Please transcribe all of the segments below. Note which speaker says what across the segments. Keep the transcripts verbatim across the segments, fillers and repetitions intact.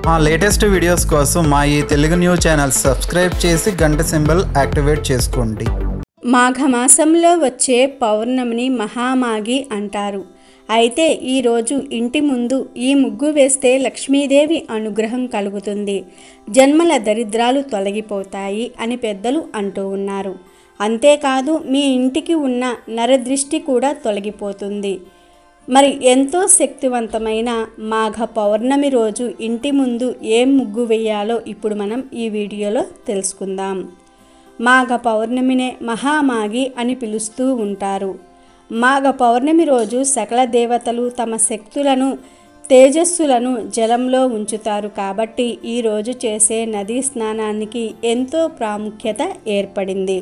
Speaker 1: మా latest videos కోసం మా ఈ తెలుగు న్యూస్ ఛానల్ సబ్స్క్రైబ్ చేసి గంట సింబల్ యాక్టివేట్ చేసుకోండి.
Speaker 2: మాఘమాసంలో వచ్చే పౌర్ణమిని మహామాఘి అంటారు. అయితే ఈరోజు ఇంటి ముందు ఈ ముగ్గు వేస్తే లక్ష్మీదేవి అనుగ్రహం కలుగుతుంది, జన్మల దరిద్రాలు తొలగిపోతాయి అని పెద్దలు అంటూ ఉన్నారు. అంతేకాదు మీ ఇంటికి ఉన్న నరదృష్టి కూడా తొలగిపోతుంది. మరి ఎంతో శక్తివంతమైన మాఘ పౌర్ణమి రోజు ఇంటి ముందు ఏం ముగ్గు వేయాలో ఇప్పుడు మనం ఈ వీడియోలో తెలుసుకుందాం. మాఘ పౌర్ణమినే మహామాఘి అని పిలుస్తూ ఉంటారు. మాఘ పౌర్ణమి రోజు సకల దేవతలు తమ శక్తులను తేజస్సులను జలంలో ఉంచుతారు. కాబట్టి ఈరోజు చేసే నదీ స్నానానికి ఎంతో ప్రాముఖ్యత ఏర్పడింది.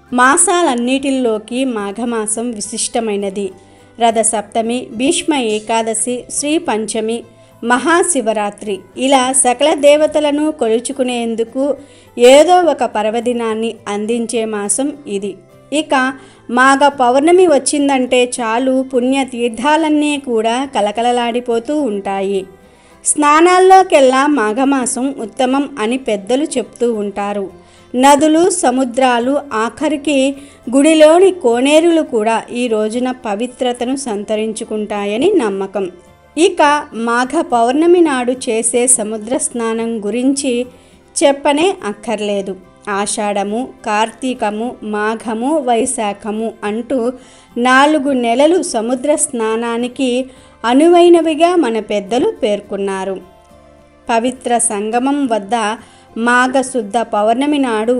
Speaker 2: మాసాలన్నిటిల్లోకి మాఘమాసం విశిష్టమైనది. రథసప్తమి, భీష్మ ఏకాదశి, శ్రీ పంచమి, మహాశివరాత్రి ఇలా సకల దేవతలను కొలుచుకునేందుకు ఏదో ఒక పర్వదినాన్ని అందించే మాసం ఇది. ఇక మాఘ పౌర్ణమి వచ్చిందంటే చాలు పుణ్యతీర్థాలన్నీ కూడా కలకలలాడిపోతూ ఉంటాయి. స్నానాల్లోకెల్లా మాఘమాసం ఉత్తమం అని పెద్దలు చెప్తూ ఉంటారు. నదులు, సముద్రాలు, ఆఖరికి గుడిలోని కోనేరులు కూడా ఈ రోజున పవిత్రతను సంతరించుకుంటాయని నమ్మకం. ఇక మాఘ పౌర్ణమి నాడు చేసే సముద్ర స్నానం గురించి చెప్పనే అక్కర్లేదు. ఆషాఢము, కార్తీకము, మాఘము, వైశాఖము అంటూ నాలుగు నెలలు సముద్ర స్నానానికి అనువైనవిగా మన పెద్దలు పేర్కొన్నారు. పవిత్ర సంగమం వద్ద మాఘశుద్ధ పౌర్ణమి నాడు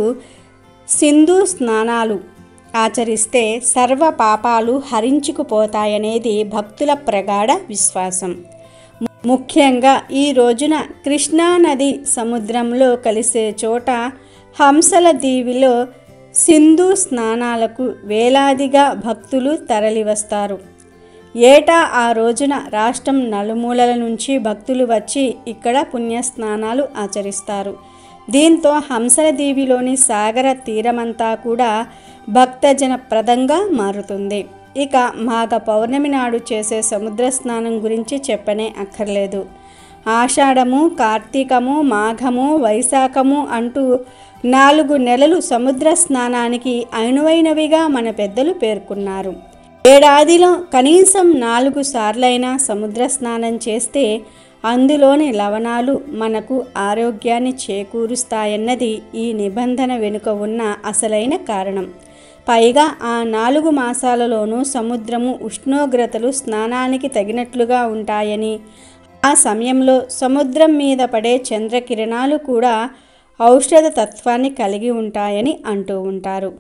Speaker 2: సింధు స్నానాలు ఆచరిస్తే సర్వ పాపాలు హరించుకుపోతాయనేది భక్తుల ప్రగాఢ విశ్వాసం. ముఖ్యంగా ఈ రోజున కృష్ణానది సముద్రంలో కలిసే చోట హంసల దీవిలో సింధు స్నానాలకు వేలాదిగా భక్తులు తరలివస్తారు. ఏటా ఆ రోజున రాష్ట్రం నలుమూలల నుంచి భక్తులు వచ్చి ఇక్కడ పుణ్యస్నానాలు ఆచరిస్తారు. దీంతో హంసల దీవిలోని సాగర తీరమంతా కూడా భక్తజన ప్రదంగా మారుతుంది. ఇక మాఘ పౌర్ణమి నాడు చేసే సముద్ర స్నానం గురించి చెప్పనే అక్కర్లేదు. ఆషాఢము, కార్తీకము, మాఘము, వైశాఖము అంటూ నాలుగు నెలలు సముద్ర స్నానానికి అనువైనవిగా మన పెద్దలు పేర్కొన్నారు. ఏడాదిలో కనీసం నాలుగు సార్లైనా సముద్ర స్నానం చేస్తే అందులోని లవణాలు మనకు ఆరోగ్యాన్ని చేకూరుస్తాయన్నది ఈ నిబంధన వెనుక ఉన్న అసలైన కారణం. పైగా ఆ నాలుగు మాసాలలోనూ సముద్రము ఉష్ణోగ్రతలు స్నానానికి తగినట్లుగా ఉంటాయని, ఆ సమయంలో సముద్రం మీద పడే చంద్రకిరణాలు కూడా ఔషధ తత్వాన్ని కలిగి ఉంటాయని అంటూ ఉంటారు.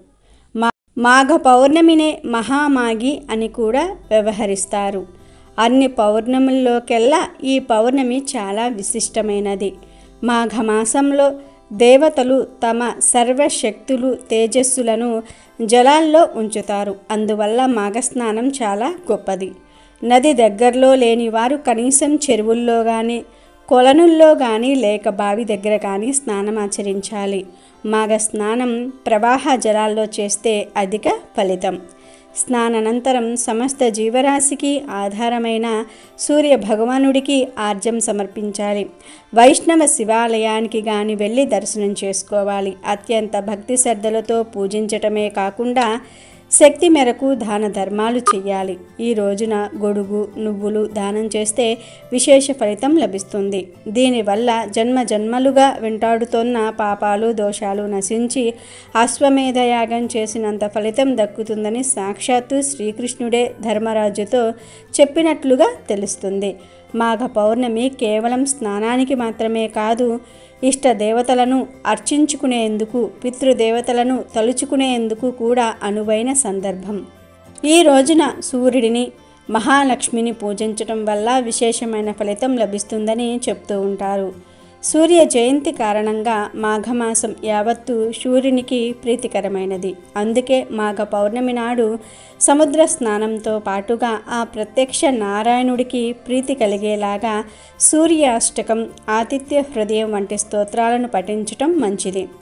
Speaker 2: మాఘ పౌర్ణమినే మహామాఘి అని కూడా వ్యవహరిస్తారు. అన్ని పౌర్ణముల్లోకెల్లా ఈ పౌర్ణమి చాలా విశిష్టమైనది. మాఘమాసంలో దేవతలు తమ సర్వశక్తులు తేజస్సులను జలాల్లో ఉంచుతారు. అందువల్ల మాఘస్నానం చాలా గొప్పది. నది దగ్గరలో లేని వారు కనీసం చెరువుల్లో కానీ, కొలనుల్లో కానీ, లేక బావి దగ్గర కానీ స్నానం ఆచరించాలి. మాఘ స్నానం ప్రవాహ జలాల్లో చేస్తే అధిక ఫలితం. స్నానానంతరం సమస్త జీవరాశికి ఆధారమైన సూర్య భగవానుడికి ఆర్జం సమర్పించాలి. వైష్ణవ శివాలయానికి గాని వెళ్ళి దర్శనం చేసుకోవాలి. అత్యంత భక్తి శ్రద్ధలతో పూజించటమే కాకుండా శక్తి మేరకు దాన ధర్మాలు చెయ్యాలి. ఈ రోజున గొడుగు, నువ్వులు దానం చేస్తే విశేష ఫలితం లభిస్తుంది. దీనివల్ల జన్మ జన్మలుగా వెంటాడుతున్న పాపాలు, దోషాలు నశించి అశ్వమేధయాగం చేసినంత ఫలితం దక్కుతుందని సాక్షాత్తు శ్రీకృష్ణుడే ధర్మరాజుతో చెప్పినట్లుగా తెలుస్తుంది. మాఘ పౌర్ణమి కేవలం స్నానానికి మాత్రమే కాదు, ఇష్ట దేవతలను అర్చించుకునేందుకు, పితృదేవతలను తలుచుకునేందుకు కూడా అనువైన సందర్భం. ఈ రోజున సూర్యుడిని, మహాలక్ష్మిని పూజించటం వల్ల విశేషమైన ఫలితం లభిస్తుందని చెప్తూ ఉంటారు. సూర్య జయంతి కారణంగా మాఘమాసం యావత్తు సూర్యునికి ప్రీతికరమైనది. అందుకే మాఘ పౌర్ణమి నాడు సముద్ర స్నానంతో పాటుగా ఆ ప్రత్యక్ష నారాయణుడికి ప్రీతి కలిగేలాగా సూర్యాష్టకం, ఆతిథ్య హృదయం వంటి స్తోత్రాలను పఠించటం మంచిది.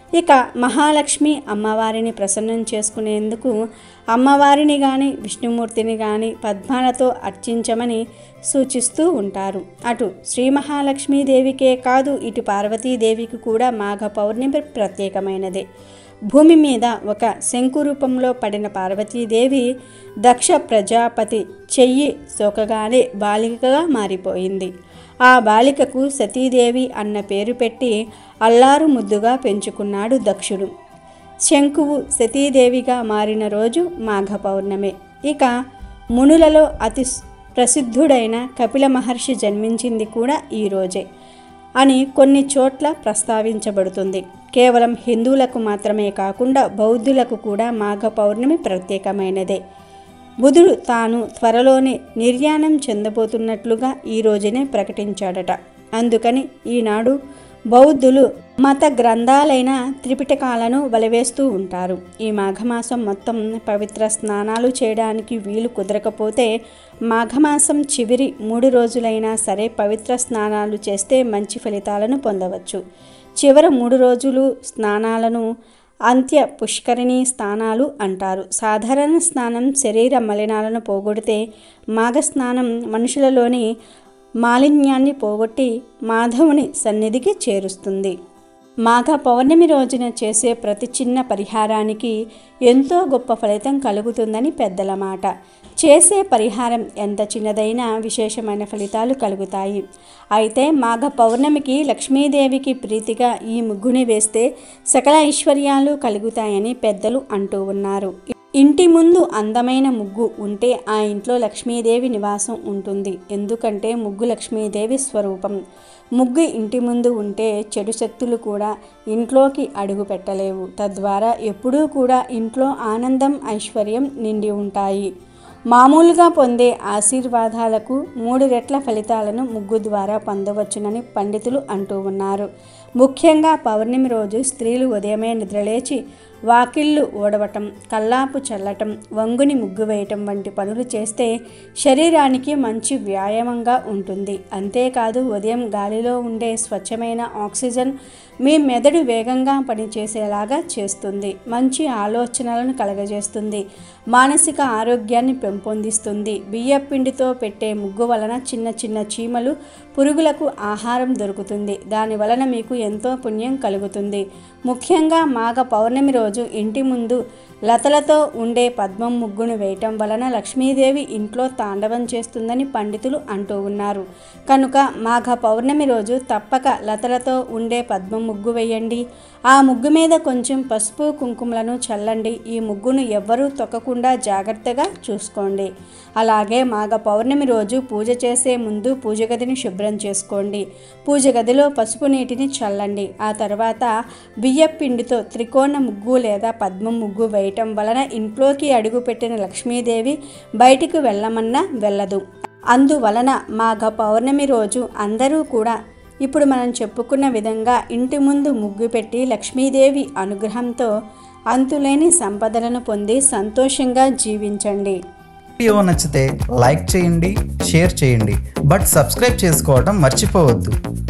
Speaker 2: ఇక మహాలక్ష్మి అమ్మవారిని ప్రసన్నం చేసుకునేందుకు అమ్మవారిని కానీ విష్ణుమూర్తిని కానీ పద్మాలతో అర్చించమని సూచిస్తూ ఉంటారు. అటు శ్రీ మహాలక్ష్మీదేవికే కాదు, ఇటు పార్వతీదేవికి కూడా మాఘ పౌర్ణమి ప్రత్యేకమైనదే. భూమి మీద ఒక శంకు రూపంలో పడిన పార్వతీదేవి దక్ష ప్రజాపతి చెయ్యి సోకగానే బాలికగా మారిపోయింది. ఆ బాలికకు సతీదేవి అన్న పేరు పెట్టి అల్లారు ముద్దుగా పెంచుకున్నాడు దక్షుడు. శంకువు సతీదేవిగా మారిన రోజు మాఘ పౌర్ణమే. ఇక మునులలో అతి ప్రసిద్ధుడైన కపిల మహర్షి జన్మించింది కూడా ఈ రోజే అని కొన్ని చోట్ల ప్రస్తావించబడుతుంది. కేవలం హిందువులకు మాత్రమే కాకుండా బౌద్ధులకు కూడా మాఘ పౌర్ణమి ప్రత్యేకమైనదే. బుధుడు తాను త్వరలోనే నిర్యాణం చెందబోతున్నట్లుగా ఈ రోజునే ప్రకటించాడట. అందుకని ఈనాడు బౌద్ధులు మత గ్రంథాలైన త్రిపిటకాలను వలవేస్తూ ఉంటారు. ఈ మాఘమాసం మొత్తం పవిత్ర స్నానాలు చేయడానికి వీలు కుదరకపోతే మాఘమాసం చివరి మూడు రోజులైనా సరే పవిత్ర స్నానాలు చేస్తే మంచి ఫలితాలను పొందవచ్చు. చివరి మూడు రోజులు స్నానాలను అంత్య పుష్కరిణి స్నానాలు అంటారు. సాధారణ స్నానం శరీర మలినాలను పోగొడితే మాఘ స్నానం మనుషులలోని మాలిన్యాన్ని పోగొట్టి మాధవుని సన్నిధికి చేరుస్తుంది. మాఘ పౌర్ణమి రోజున చేసే ప్రతి చిన్న పరిహారానికి ఎంతో గొప్ప ఫలితం కలుగుతుందని పెద్దల మాట. చేసే పరిహారం ఎంత చిన్నదైనా విశేషమైన ఫలితాలు కలుగుతాయి. అయితే మాఘ పౌర్ణమికి లక్ష్మీదేవికి ప్రీతిగా ఈ ముగ్గుని వేస్తే సకల ఐశ్వర్యాలు కలుగుతాయని పెద్దలు అంటూ ఉన్నారు. ఇంటి ముందు అందమైన ముగ్గు ఉంటే ఆ ఇంట్లో లక్ష్మీదేవి నివాసం ఉంటుంది. ఎందుకంటే ముగ్గు లక్ష్మీదేవి స్వరూపం. ముగ్గు ఇంటి ముందు ఉంటే చెడు శక్తులు కూడా ఇంట్లోకి అడుగు పెట్టలేవు. తద్వారా ఎప్పుడూ కూడా ఇంట్లో ఆనందం, ఐశ్వర్యం నిండి ఉంటాయి. మామూలుగా పొందే ఆశీర్వాదాలకు మూడు రెట్ల ఫలితాలను ముగ్గు ద్వారా పొందవచ్చునని పండితులు అంటూ ఉన్నారు. ముఖ్యంగా పౌర్ణమి రోజు స్త్రీలు ఉదయమే నిద్రలేచి వాకిళ్ళు ఊడవటం, కల్లాపు చల్లటం, వంగుని ముగ్గు వేయటం వంటి పనులు చేస్తే శరీరానికి మంచి వ్యాయామంగా ఉంటుంది. అంతేకాదు ఉదయం గాలిలో ఉండే స్వచ్ఛమైన ఆక్సిజన్ మీ మెదడు వేగంగా పనిచేసేలాగా చేస్తుంది. మంచి ఆలోచనలను కలగజేస్తుంది. మానసిక ఆరోగ్యాన్ని పెంపొందిస్తుంది. బియ్యపిండితో పెట్టే ముగ్గు వలన చిన్న చిన్న చీమలు, పురుగులకు ఆహారం దొరుకుతుంది. దాని వలన మీకు ఎంతో పుణ్యం కలుగుతుంది. ముఖ్యంగా మాఘ పౌర్ణమి రోజు ఇంటి ముందు లతలతో ఉండే పద్మం ముగ్గును వేయటం వలన లక్ష్మీదేవి ఇంట్లో తాండవం చేస్తుందని పండితులు అంటూ ఉన్నారు. కనుక మాఘ పౌర్ణమి రోజు తప్పక లతలతో ఉండే పద్మం ముగ్గు వేయండి. ఆ ముగ్గు మీద కొంచెం పసుపు కుంకుమలను చల్లండి. ఈ ముగ్గును ఎవ్వరూ తొక్కకుండా జాగ్రత్తగా చూసుకోండి. అలాగే మాఘ పౌర్ణమి రోజు పూజ చేసే ముందు పూజ గదిని శుభ్రం చేసుకోండి. పూజ గదిలో పసుపు నీటిని చల్లండి. ఆ తర్వాత బియ్యపిండితో త్రికోణ ముగ్గు లేదా పద్మం ముగ్గు వేయటం వలన ఇంట్లోకి అడుగుపెట్టిన లక్ష్మీదేవి బయటికి వెళ్ళమన్నా వెళ్ళదు. అందువలన మాఘ పౌర్ణమి రోజు అందరూ కూడా ఇప్పుడు మనం చెప్పుకున్న విధంగా ఇంటి ముందు ముగ్గు పెట్టి లక్ష్మీదేవి అనుగ్రహంతో అంతులేని సంపదలను పొంది సంతోషంగా జీవించండి.
Speaker 1: వీడియో నచ్చితే లైక్ చేయండి, షేర్ చేయండి, బట్ సబ్స్క్రైబ్ చేసుకోవడం మర్చిపోవద్దు.